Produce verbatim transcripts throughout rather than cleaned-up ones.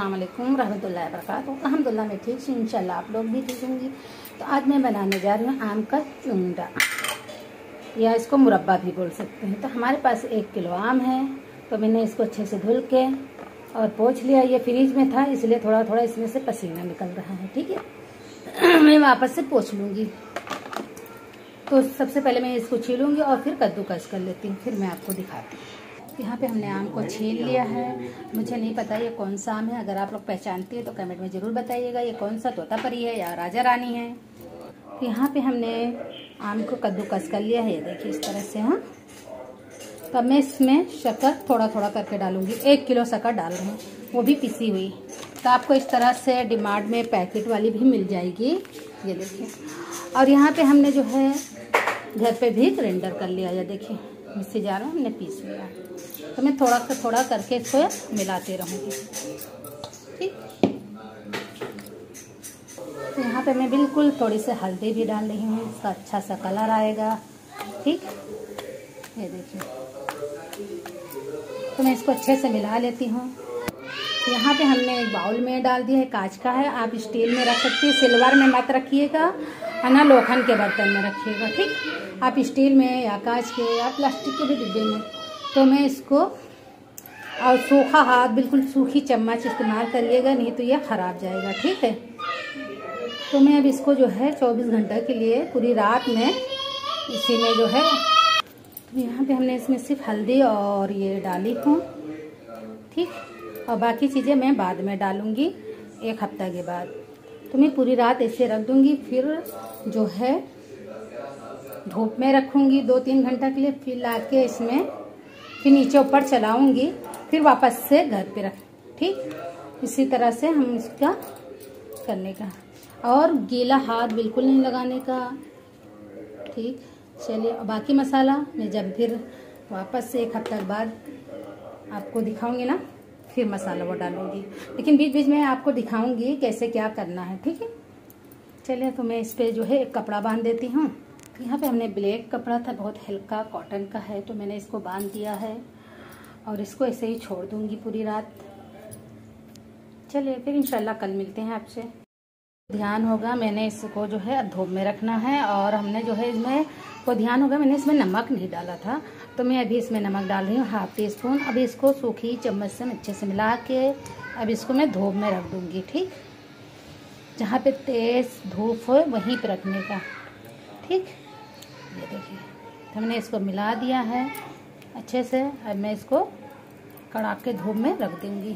अस्सलाम वालेकुम रहमतुल्लाहि व बरकातुहू। अल्हम्दुलिल्लाह मैं ठीक हूँ, इंशाल्लाह आप लोग भी ठीक होंगी। तो आज मैं बनाने जा रही हूँ आम का चूंडा, या इसको मुरब्बा भी बोल सकते हैं। तो हमारे पास एक किलो आम है, तो मैंने इसको अच्छे से धुल के और पोंछ लिया। ये फ्रीज में था इसलिए थोड़ा थोड़ा इसमें से पसीना निकल रहा है, ठीक है। मैं वापस से पोंछ लूँगी। तो सबसे पहले मैं इसको छीलूँगी और फिर कद्दूकस कर लेती हूँ, फिर मैं आपको दिखाती हूँ। यहाँ पे हमने आम को छील लिया है। मुझे नहीं पता ये कौन सा आम है, अगर आप लोग पहचानती है तो कमेंट में ज़रूर बताइएगा ये कौन सा तोतापरी है या राजा रानी है। तो यहाँ पे हमने आम को कद्दूकस कर लिया है, ये देखिए इस तरह से। हाँ, तो मैं इसमें शक्कर थोड़ा थोड़ा करके डालूंगी। एक किलो शक्कर डाल रही हूँ, वो भी पिसी हुई। तो आपको इस तरह से डिमार्ट में पैकेट वाली भी मिल जाएगी, ये देखिए। और यहाँ पे हमने जो है घर पे भी ग्राइंडर कर लिया, ये देखिए मिक्सी जार में हमने पीस लिया। तो मैं थोड़ा थोड़ा करके इसको मिलाते रहूँगी, ठीक। तो यहाँ पे मैं बिल्कुल थोड़ी सी हल्दी भी डाल रही हूँ, इसका अच्छा सा कलर आएगा, ठीक। ये देखिए, तो मैं इसको अच्छे से मिला लेती हूँ। यहाँ पे हमने एक बाउल में डाल दिया है, कांच का है, आप स्टील में रख सकती है। सिल्वर में मत रखिएगा, है ना, लोखंड के बर्तन में रखिएगा, ठीक। आप स्टील में या कांच के या प्लास्टिक के भी डिब्बे में। तो मैं इसको, और सूखा हाथ, बिल्कुल सूखी चम्मच इस्तेमाल करिएगा, नहीं तो ये ख़राब जाएगा, ठीक है। तो मैं अब इसको जो है चौबीस घंटे के लिए पूरी रात में इसी में जो है, तो यहाँ पे हमने इसमें सिर्फ हल्दी और ये डाली हूँ, ठीक। और बाकी चीज़ें मैं बाद में डालूँगी एक हफ्ता के बाद। तो मैं पूरी रात ऐसे रख दूँगी, फिर जो है धूप में रखूँगी दो तीन घंटा के लिए, फिर ला के इसमें फिर नीचे ऊपर चलाऊँगी, फिर वापस से घर पे रख, ठीक। इसी तरह से हम इसका करने का, और गीला हाथ बिल्कुल नहीं लगाने का, ठीक। चलिए, बाकी मसाला मैं जब फिर वापस से एक हफ्ते बाद आपको दिखाऊंगी ना, फिर मसाला वो डालूंगी। लेकिन बीच बीच में आपको दिखाऊंगी कैसे क्या करना है, ठीक है। चलिए, तो मैं इस पे जो है एक कपड़ा बांध देती हूँ। यहाँ पे हमने ब्लैक कपड़ा था, बहुत हल्का कॉटन का है, तो मैंने इसको बांध दिया है और इसको ऐसे ही छोड़ दूंगी पूरी रात। चलिए, फिर इंशाल्लाह कल मिलते हैं आपसे। ध्यान होगा मैंने इसको जो है धूप में रखना है, और हमने जो है इसमें को ध्यान होगा मैंने इसमें नमक नहीं डाला था, तो मैं अभी इसमें नमक डाल रही हूँ हाफ टी स्पून। अभी इसको सूखी चम्मच से अच्छे से मिला के अब इसको मैं धूप में रख दूँगी, ठीक। जहाँ पे तेज धूप हो वहीं पे रखने का, ठीक। ये देखिए, तो हमने इसको मिला दिया है अच्छे से। अब मैं इसको कड़ा के धूप में रख दूँगी।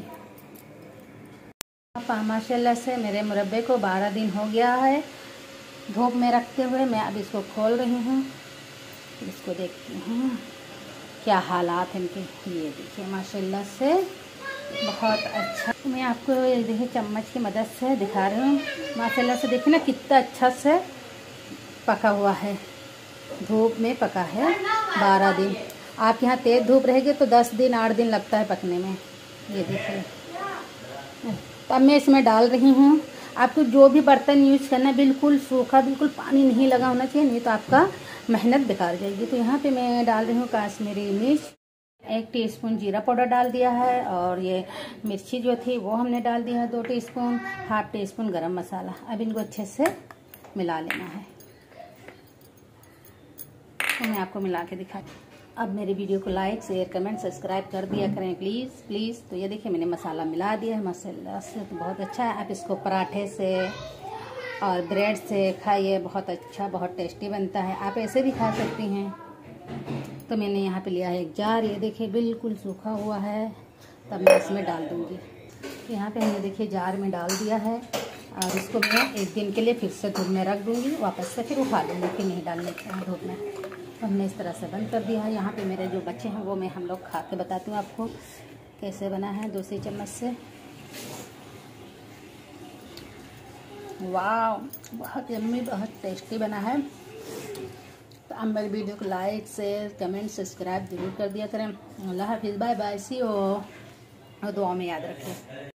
माशाल्लाह से मेरे मुरब्बे को बारह दिन हो गया है धूप में रखते हुए। मैं अब इसको खोल रही हूँ, इसको देखती हूँ क्या हालात हैं इनके। ये देखिए माशाल्लाह से बहुत अच्छा। मैं आपको ये देखिए चम्मच की मदद से दिखा रही हूँ। माशाल्लाह से देखिए ना कितना अच्छा से पका हुआ है, धूप में पका है बारह दिन। आप यहाँ तेज धूप रहेगी तो दस दिन आठ दिन लगता है पकने में। ये देखिए, तब मैं इसमें डाल रही हूँ। आपको जो भी बर्तन यूज़ करना है बिल्कुल सूखा, बिल्कुल पानी नहीं लगा होना चाहिए, नहीं तो आपका मेहनत बेकार जाएगी। तो यहाँ पे मैं डाल रही हूँ कश्मीरी मिर्च, एक टीस्पून जीरा पाउडर डाल दिया है, और ये मिर्ची जो थी वो हमने डाल दिया है दो टीस्पून, हाफ टी स्पून गरम मसाला। अब इनको अच्छे से मिला लेना है। तो मैं आपको मिला के दिखा, अब मेरी वीडियो को लाइक शेयर कमेंट सब्सक्राइब कर दिया करें प्लीज़ प्लीज़। तो ये देखिए मैंने मसाला मिला दिया है, मसाला से तो बहुत अच्छा है। आप इसको पराठे से और ब्रेड से खाइए, बहुत अच्छा, बहुत टेस्टी बनता है। आप ऐसे भी खा सकती हैं। तो मैंने यहाँ पे लिया है एक जार, ये देखिए बिल्कुल सूखा हुआ है, तब मैं इसमें डाल दूँगी। तो यहाँ पे हमने देखिए जार में डाल दिया है, और इसको मैं एक दिन के लिए फिर से धूप में रख दूँगी, वापस से फिर उठा लूँगी, फिर नहीं डालने का धूप में। तो हमने इस तरह से बंद कर दिया है। यहाँ पे मेरे जो बच्चे हैं वो मैं हम लोग खा के बताती हूँ आपको कैसे बना है दूसरी चम्मच से। वाह, बहुत यम्मी, बहुत टेस्टी बना है। तो आप मेरी वीडियो को लाइक शेयर कमेंट सब्सक्राइब जरूर कर दिया करें। अल्लाह हाफिज़, बाय बाय, सी यू, और दुआ में याद रखें।